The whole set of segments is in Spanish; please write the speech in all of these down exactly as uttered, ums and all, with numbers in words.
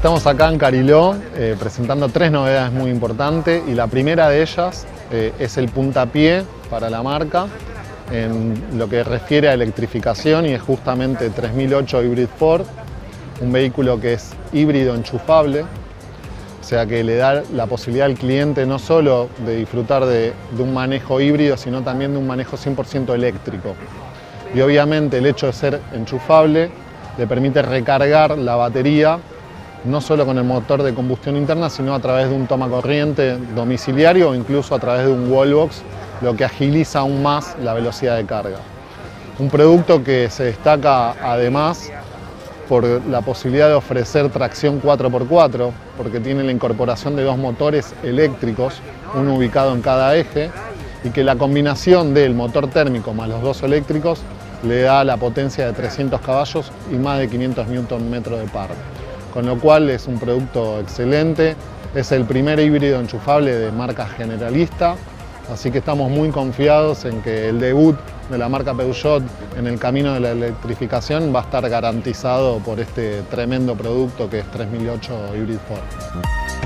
Estamos acá en Cariló eh, presentando tres novedades muy importantes y la primera de ellas eh, es el puntapié para la marca en lo que refiere a electrificación y es justamente tres mil ocho Hybrid Ford, un vehículo que es híbrido enchufable, o sea que le da la posibilidad al cliente no solo de disfrutar de, de un manejo híbrido, sino también de un manejo cien por ciento eléctrico. Y obviamente el hecho de ser enchufable le permite recargar la batería no solo con el motor de combustión interna, sino a través de un toma corriente domiciliario o incluso a través de un wallbox, lo que agiliza aún más la velocidad de carga. Un producto que se destaca además por la posibilidad de ofrecer tracción cuatro por cuatro, porque tiene la incorporación de dos motores eléctricos, uno ubicado en cada eje, y que la combinación del motor térmico más los dos eléctricos le da la potencia de trescientos caballos y más de quinientos newton metros de par. Con lo cual es un producto excelente, es el primer híbrido enchufable de marca generalista, así que estamos muy confiados en que el debut de la marca Peugeot en el camino de la electrificación va a estar garantizado por este tremendo producto que es tres mil ocho Hybrid Ford.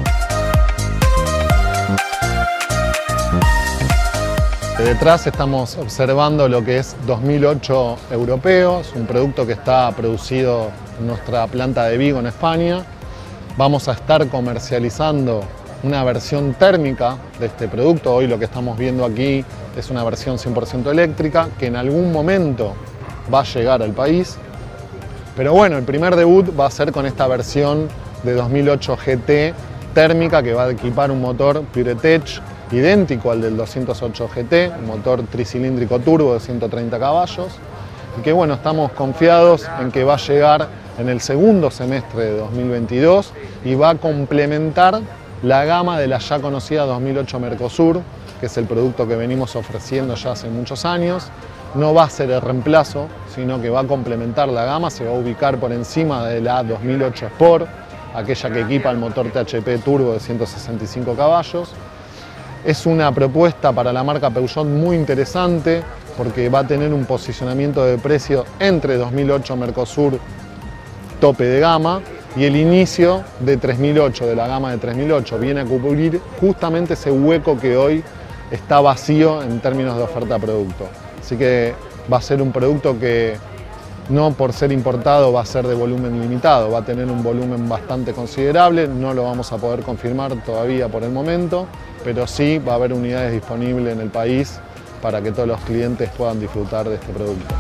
Detrás estamos observando lo que es dos mil ocho europeo, es un producto que está producido en nuestra planta de Vigo en España. Vamos a estar comercializando una versión térmica de este producto. Hoy lo que estamos viendo aquí es una versión cien por ciento eléctrica que en algún momento va a llegar al país. Pero bueno, el primer debut va a ser con esta versión de dos mil ocho G T térmica que va a equipar un motor PureTech idéntico al del doscientos ocho G T, un motor tricilíndrico turbo de ciento treinta caballos, y que bueno, estamos confiados en que va a llegar en el segundo semestre de dos mil veintidós y va a complementar la gama de la ya conocida dos mil ocho Mercosur, que es el producto que venimos ofreciendo ya hace muchos años. No va a ser el reemplazo, sino que va a complementar la gama, se va a ubicar por encima de la dos mil ocho Sport, aquella que equipa el motor T H P turbo de ciento sesenta y cinco caballos. Es una propuesta para la marca Peugeot muy interesante porque va a tener un posicionamiento de precio entre dos mil ocho Mercosur tope de gama y el inicio de tres mil ocho, de la gama de tres mil ocho, viene a cubrir justamente ese hueco que hoy está vacío en términos de oferta de producto. Así que va a ser un producto que no por ser importado va a ser de volumen limitado, va a tener un volumen bastante considerable, no lo vamos a poder confirmar todavía por el momento, pero sí va a haber unidades disponibles en el país para que todos los clientes puedan disfrutar de este producto.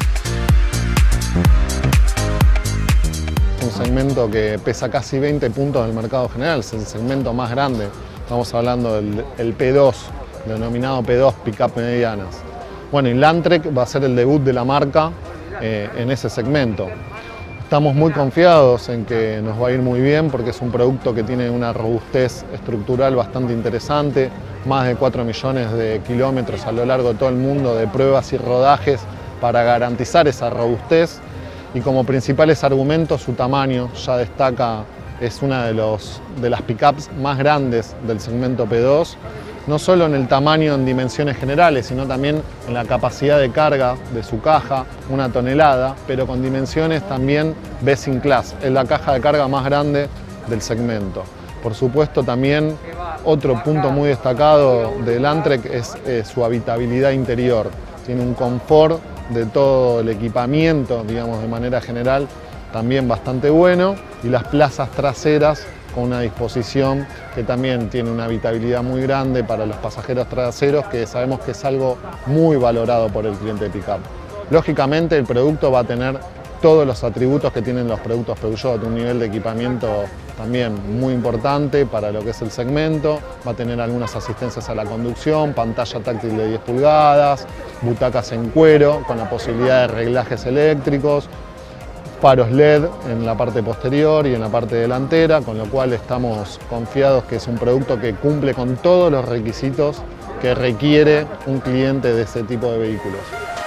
Es un segmento que pesa casi veinte puntos del mercado general, es el segmento más grande, estamos hablando del el P dos, denominado P dos Pickup medianas. Bueno, y Landtrek va a ser el debut de la marca eh, en ese segmento. Estamos muy confiados en que nos va a ir muy bien porque es un producto que tiene una robustez estructural bastante interesante, más de cuatro millones de kilómetros a lo largo de todo el mundo de pruebas y rodajes para garantizar esa robustez y como principales argumentos su tamaño ya destaca, es una de, los, de las pickups más grandes del segmento P dos, no solo en el tamaño en dimensiones generales, sino también en la capacidad de carga de su caja, una tonelada, pero con dimensiones también best in class, es la caja de carga más grande del segmento. Por supuesto también otro punto muy destacado del Landtrek es eh, su habitabilidad interior, tiene un confort de todo el equipamiento, digamos de manera general, también bastante bueno y las plazas traseras con una disposición que también tiene una habitabilidad muy grande para los pasajeros traseros, que sabemos que es algo muy valorado por el cliente de pickup. Lógicamente el producto va a tener todos los atributos que tienen los productos Peugeot, un nivel de equipamiento también muy importante para lo que es el segmento, va a tener algunas asistencias a la conducción, pantalla táctil de diez pulgadas, butacas en cuero con la posibilidad de reglajes eléctricos, faros L E D en la parte posterior y en la parte delantera, con lo cual estamos confiados que es un producto que cumple con todos los requisitos que requiere un cliente de ese tipo de vehículos.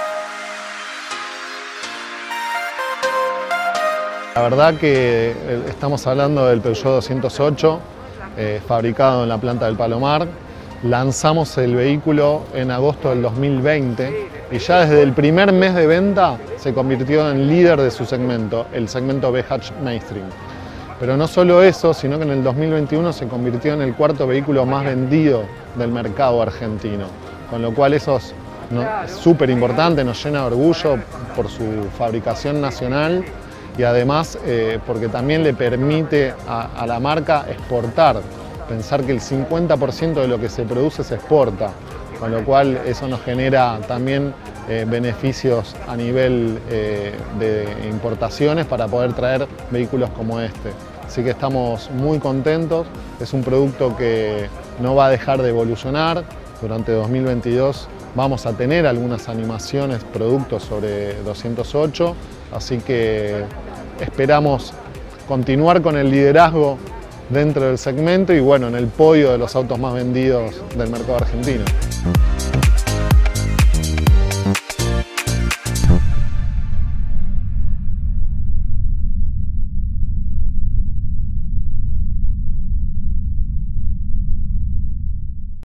La verdad que estamos hablando del Peugeot doscientos ocho, eh, fabricado en la planta del Palomar. Lanzamos el vehículo en agosto del dos mil veinte y ya desde el primer mes de venta se convirtió en líder de su segmento, el segmento B Hatch Mainstream. Pero no solo eso, sino que en el dos mil veintiuno se convirtió en el cuarto vehículo más vendido del mercado argentino, con lo cual eso es no, súper importante, nos llena de orgullo por su fabricación nacional y además eh, porque también le permite a, a la marca exportar, pensar que el cincuenta por ciento de lo que se produce se exporta, con lo cual eso nos genera también eh, beneficios a nivel eh, de importaciones para poder traer vehículos como este. Así que estamos muy contentos, es un producto que no va a dejar de evolucionar. Durante dos mil veintidós vamos a tener algunas animaciones, productos sobre doscientos ocho, así que esperamos continuar con el liderazgo dentro del segmento y bueno, en el podio de los autos más vendidos del mercado argentino.